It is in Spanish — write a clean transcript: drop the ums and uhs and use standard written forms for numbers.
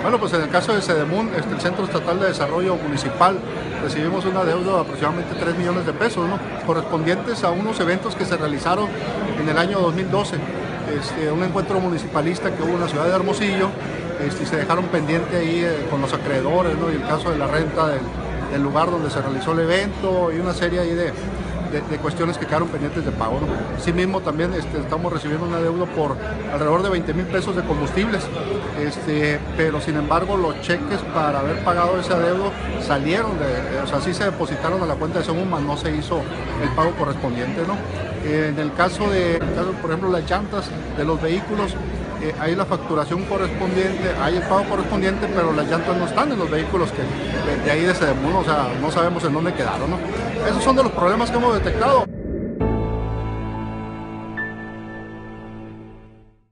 Bueno, pues en el caso de Sedemun, el Centro Estatal de Desarrollo Municipal, recibimos una deuda de aproximadamente 3 millones de pesos, ¿no? Correspondientes a unos eventos que se realizaron en el año 2012. Un encuentro municipalista que hubo en la ciudad de Hermosillo, y se dejaron pendiente ahí con los acreedores, ¿no? Y el caso de la renta del lugar donde se realizó el evento y una serie ahí de cuestiones que quedaron pendientes de pago, ¿no? Asimismo también estamos recibiendo una deuda por alrededor de 20,000 pesos de combustibles, pero sin embargo los cheques para haber pagado ese adeudo salieron, o sea, sí se depositaron a la cuenta de Sedemun, no se hizo el pago correspondiente, ¿no? En el caso por ejemplo, las llantas de los vehículos, hay la facturación correspondiente, hay el pago correspondiente, pero las llantas no están en los vehículos de ahí de Sedemun, o sea, no sabemos en dónde quedaron, ¿no? Esos son de los problemas que hemos detectado.